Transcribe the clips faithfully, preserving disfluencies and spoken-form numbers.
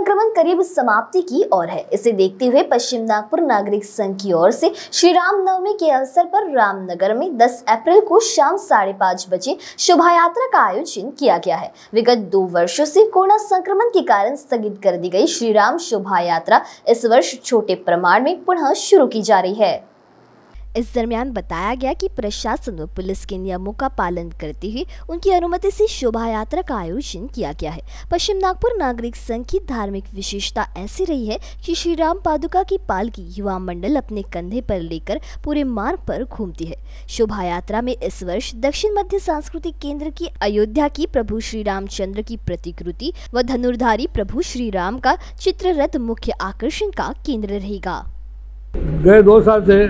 संक्रमण करीब समाप्ति की ओर है। इसे देखते हुए पश्चिम नागपुर नागरिक संघ की ओर से श्री राम नवमी के अवसर पर रामनगर में दस अप्रैल को शाम साढ़े पाँच बजे शोभा यात्रा का आयोजन किया गया है। विगत दो वर्षों से कोरोना संक्रमण के कारण स्थगित कर दी गई श्री राम शोभा यात्रा इस वर्ष छोटे प्रमाण में पुनः शुरू की जा रही है। इस दरमियान बताया गया कि प्रशासन व पुलिस के नियमों का पालन करते हुए उनकी अनुमति से शोभा यात्रा का आयोजन किया गया है। पश्चिम नागपुर नागरिक संघ की धार्मिक विशेषता ऐसी रही है कि श्री राम पादुका की पालकी युवा मंडल अपने कंधे पर लेकर पूरे मार्ग पर घूमती है। शोभा यात्रा में इस वर्ष दक्षिण मध्य सांस्कृतिक केंद्र की अयोध्या की प्रभु श्री रामचंद्र की प्रतिकृति व धनुर्धारी प्रभु श्री राम का चित्ररथ मुख्य आकर्षण का केंद्र रहेगा। गए दो साल से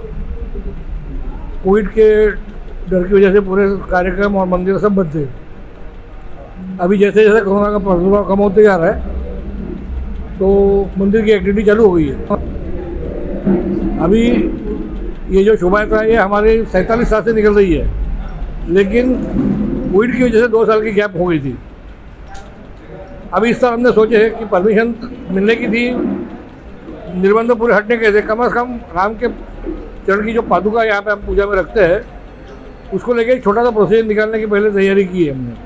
कोविड के डर की वजह से पूरे कार्यक्रम और मंदिर सब बंद थे। अभी जैसे जैसे कोरोना का प्रभाव कम होते जा रहा है तो मंदिर की एक्टिविटी चालू हो गई है। अभी ये जो शोभा यात्रा है हमारे सैंतालीस साल से निकल रही है, लेकिन कोविड की वजह से दो साल की गैप हो गई थी। अभी इस साल हमने सोचे है कि परमिशन मिलने की थी, निर्बंध पूरे हटने के थे, कम से कम राम के चरण की जो पादुका यहाँ पे हम पूजा में रखते हैं उसको लेके एक छोटा सा प्रोसीजर निकालने की पहले तैयारी की है हमने।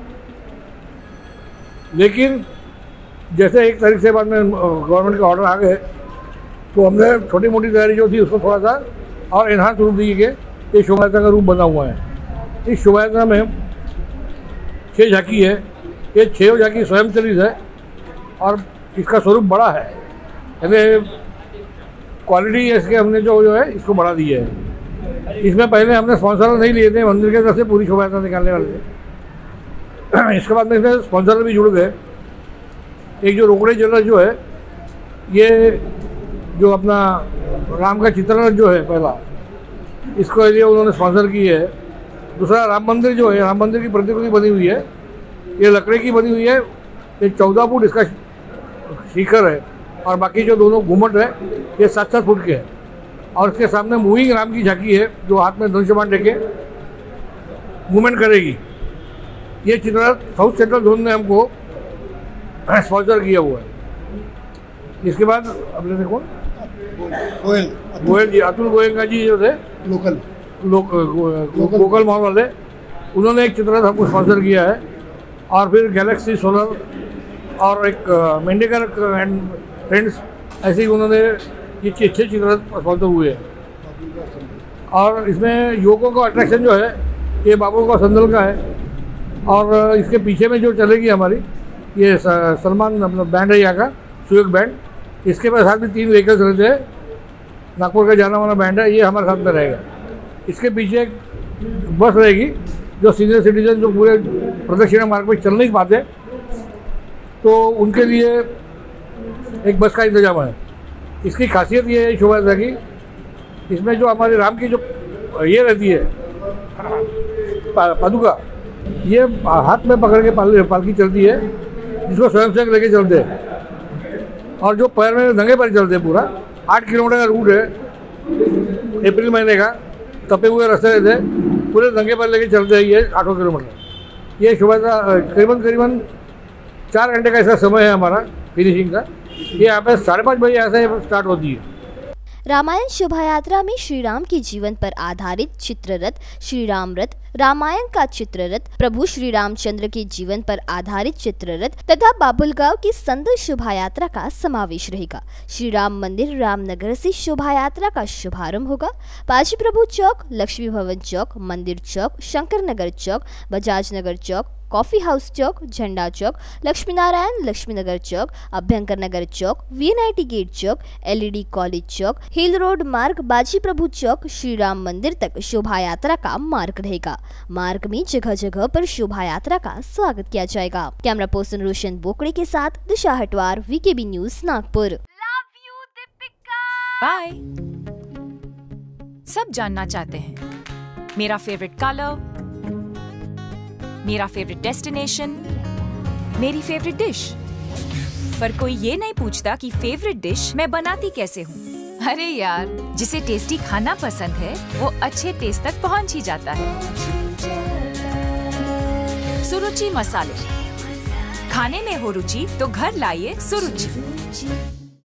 लेकिन जैसे एक तारीख से बाद में गवर्नमेंट के ऑर्डर आ गए तो हमने छोटी मोटी तैयारी जो थी उसको थोड़ा सा और एनहांस रूप दी कि ये शोभा यात्रा का रूप बना हुआ है। इस शोभा यात्रा में छः झांकी है, ये छः झांकी स्वयं चलित है और इसका स्वरूप बड़ा है, यानी क्वालिटी इसके हमने जो जो है इसको बढ़ा दी है। इसमें पहले हमने स्पॉन्सर नहीं लिए थे, मंदिर की तरफ से पूरी शोभा यात्रा निकालने वाले थे। इसके बाद में इसमें स्पॉन्सर भी जुड़ गए। एक जो रोकड़े ज्वेलर्स जो है, ये जो अपना राम का चित्रण जो है पहला, इसको लिए उन्होंने स्पॉन्सर की है। दूसरा राम मंदिर जो है, राम मंदिर की प्रतिकृति बनी हुई है, ये लकड़ी की बनी हुई है। ये चौदह फुट इसका शिखर है और बाकी जो दोनों घुमट है ये सात सात फुट के है। और इसके सामने मूविंग राम की झांकी है जो हाथ में धनुष्यबाण लेके मूवमेंट करेगी। ये चित्र साउथ सेंट्रल जोन ने हमको स्पॉन्सर किया हुआ है। इसके बाद अपने देखो गोयल गोयल जी, अतुल गोयल जी जो थे लोकल लोकल मॉल वाले, उन्होंने एक चित्र हमको स्पॉन्सर किया है। और फिर गैलेक्सी सोलर और एक मेंडेकर एंड फ्रेंड्स, ऐसे ही उन्होंने ये छः छः चित्र स्पॉन्सर हुए हैं। और इसमें युवकों का अट्रैक्शन जो है ये बाबू का संदल का है। और इसके पीछे में जो चलेगी हमारी ये सलमान अपना बैंड है यहाँ का सुयोग बैंड, इसके पास साथ भी तीन व्हीकल्स रहते हैं। नागपुर का जाना माना बैंड है, ये हमारे साथ में रहेगा। इसके पीछे एक बस रहेगी जो सीनियर सिटीजन जो पूरे प्रदक्षिणा मार्ग में चल नहीं पाते तो उनके लिए एक बस का इंतजाम है। इसकी खासियत ये है शोभा यात्रा की, इसमें जो हमारे राम की जो ये रहती है पादुका, ये हाथ में पकड़ के पाल, पालकी चलती है, जिसको स्वयं सेवक लेके चलते हैं। और जो पैर में नंगे पैर चलते हैं, पूरा आठ किलोमीटर का रूट है। अप्रैल महीने का तपे हुए रास्ते रहते हैं, पूरे नंगे पैर लेके चलते हैं ये आठों किलोमीटर। ये शोभा यात्रा करीबन करीबन चार घंटे का ऐसा समय है हमारा फिनिशिंग का। ये यहाँ पे साढ़े पाँच बजे ऐसे स्टार्ट होती है। रामायण शोभा यात्रा में श्री राम के जीवन पर आधारित चित्ररथ श्री राम रथ, रामायण का चित्ररथ प्रभु श्री रामचंद्र के जीवन पर आधारित चित्ररथ तथा बाबुलगांव की संदल शोभा यात्रा का समावेश रहेगा। श्री राम मंदिर रामनगर से शोभा यात्रा का शुभारंभ होगा। बाजी प्रभु चौक, लक्ष्मी भवन चौक, मंदिर चौक, शंकर नगर चौक, बजाज नगर चौक, कॉफी हाउस चौक, झंडा चौक, लक्ष्मी नारायण लक्ष्मी नगर चौक, अभ्यंकर नगर चौक, वीएनआईटी गेट चौक, एलईडी कॉलेज चौक, हिल रोड मार्ग, बाजी प्रभु चौक, श्री राम मंदिर तक शोभा यात्रा का मार्ग रहेगा। मार्ग में जगह जगह पर शोभा यात्रा का स्वागत किया जाएगा। कैमरा पर्सन रोशन बोकड़े के साथ Disha Hatwar, VKB news Nagpur. Bye. सब जानना चाहते हैं मेरा फेवरेट कलर, मेरा फेवरेट डेस्टिनेशन, मेरी फेवरेट डिश, पर कोई ये नहीं पूछता कि फेवरेट डिश मैं बनाती कैसे हूँ। अरे यार, जिसे टेस्टी खाना पसंद है वो अच्छे टेस्ट तक पहुँच ही जाता है। सुरुचि मसाले, खाने में हो रुचि तो घर लाइए सुरुचि।